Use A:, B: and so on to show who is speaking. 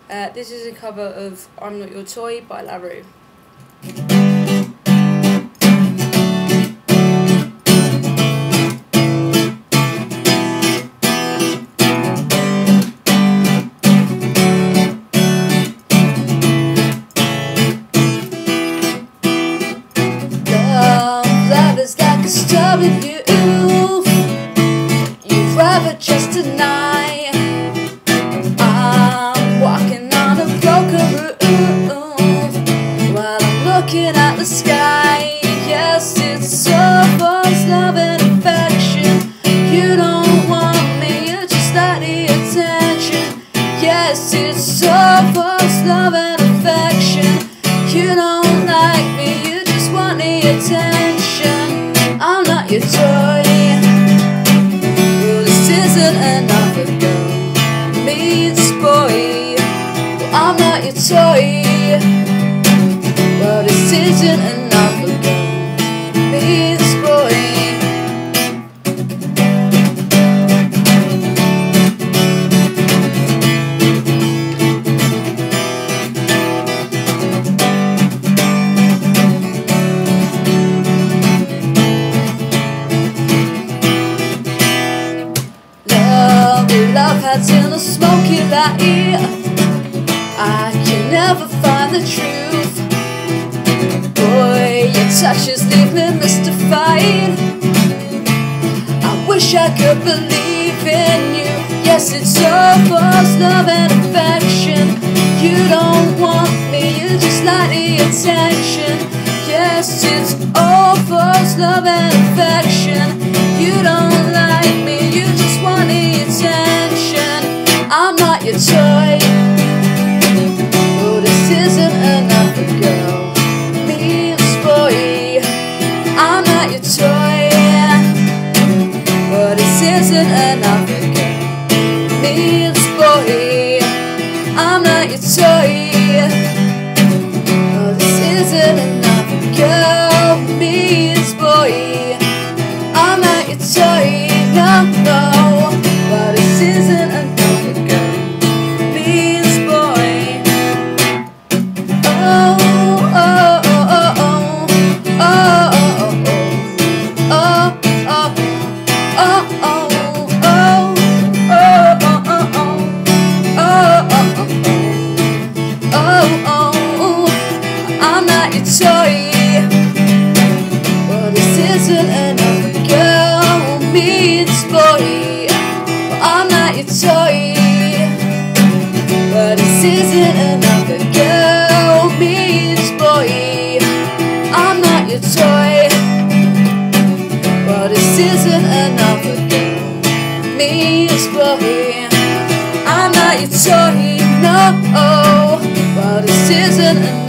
A: This is a cover of I'm Not Your Toy by Roux.
B: Love is like a stubborn youth. You'd rather just deny. I'm walking on a broken roof while I'm looking at the sky. Yes, it's so false love and affection. You don't want me, you just like the attention. Yes, it's so false love and affection. You don't like me, you just want the attention. I'm not your toy. Well, this isn't another girl meets boy. Well, I'm not your toy. Well, this isn't another girl meets boy. Love hides in a smoky light. I can never find the truth. Boy, your touches leave me mystified. I wish I could believe in you. Yes, it's all false love and affection. You don't want me, you just like the attention. Yes, it's all false love and affection. You don't like me, you just want the attention. I'm not your toy. Oh, this isn't another girl meets boy. I'm not your toy. Oh, this isn't another girl meets boy. I'm not your toy. Oh, this isn't another girl meets boy. I'm not your toy. No, no. But this isn't another girl meets boy. Oh, oh, oh, oh, oh, oh, oh, oh, oh, I'm not your toy. Well, this isn't another girl meets boy. Well, I'm not your toy. Well, this isn't another girl meets boy. I'm not your toy. Well, this isn't another girl meets boy. I'm not your toy. No. Well, this isn't another